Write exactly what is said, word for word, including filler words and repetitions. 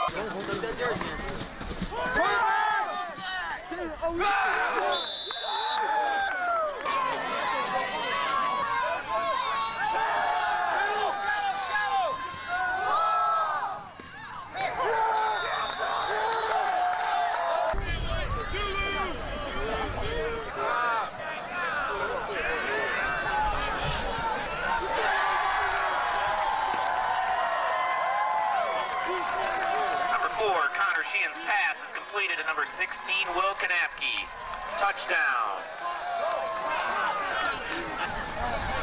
Sheehan's pass is completed to number sixteen, Will Kanapke. Touchdown.